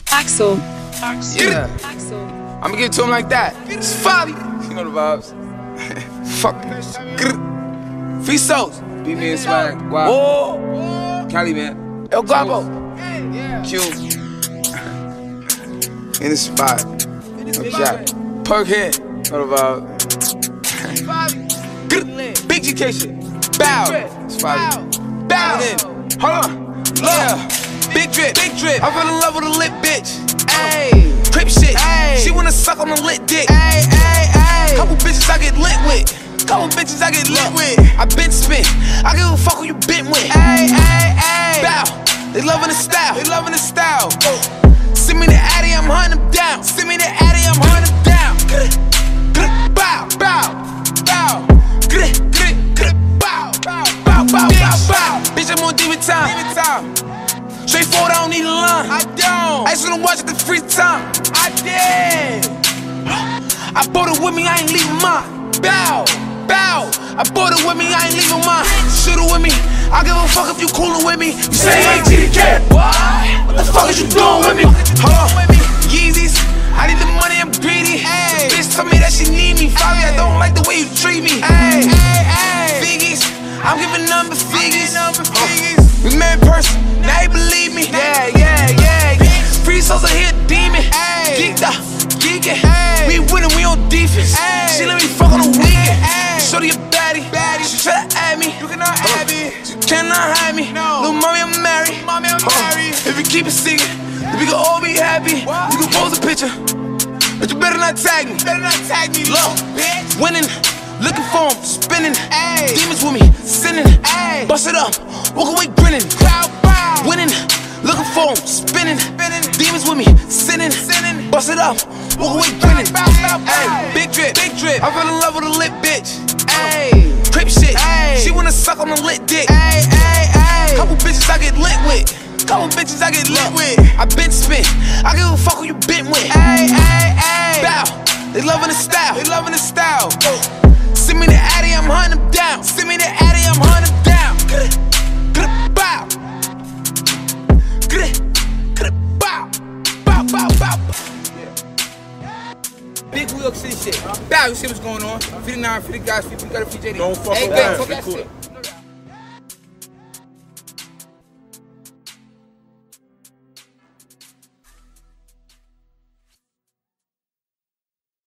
Axel. Yeah. Axel. I'ma give it to him like that. It's Fabi. You know the vibes. Fuck. Free souls. Beat me and swag. Wow. Oh. Cali, man. El Guapo. Q. In the spot. No cap. Perk head. Know the vibes. Big GK shit. Bow. It's Fabi. Bow. Hold on. Yeah. Big drip. Big drip. I fell in love with a lit bitch. Ayy. Crip shit. Ay. She wanna suck on a lit dick. Ay, ay, ay. Couple bitches I get lit with. Couple bitches I get lit with. I been spit. I give a fuck who you been with. Ay, ay, ay. Bow. They loving the style. They loving the style. Send me the Addy, I'm hunting them down. Send me the Addy, I'm hunting them down. Bow, bow, bow. Bow, bow, bow, bow, bow. Bitch, I'm on demon time. Straightforward, I don't need a line. I don't. I just wanna watch it the free time. I did. I bought it with me, I ain't leaving mine. Bow, bow. I bought it with me, I ain't leaving mine. Shoot it with me. I give a fuck if you coolin' with me. You say you ain't GDK. What the fuck is you doing with me? Hold on. Yeezys. I need the money, I'm greedy. Ay. Bitch told me that she need me. Fabi, I don't like the way you treat me. Ay. Figgies. I'm giving number figures. We met in person, now you believe me. Yeah, yeah, yeah, yeah. Free souls are here, demon. Geeked up, geeking. We winning, we on defense. She let me fuck on the weekend. Shorty a baddie. She try to add me. You cannot add me. She cannot hide me. Little mommy, I'm married. If you keep it secret, then we can all be happy. You can pose a picture, but you better not tag me. Look, winning. Looking for him, spinning. Ay. Demons with me, sinning. Ay. Bust it up, walk away grinning. Winning, looking for him, spinning. Demons with me, sinning. Bust it up, walk away grinning. Ay. Big drip. I fell in love with a lit bitch. Ay. Crip shit. Ay. She wanna suck on a lit dick. Ay. Couple bitches I get lit with. I been spit. I give a fuck who you been with. Ay. Bow. They loving the style. Send me the Addy, I'm hunting them down. Bow. Bow. Big New York City shit. Bow, you see what's going on? 59, 50 guys, 50 got a PJ. Don't fuck with that. that shit.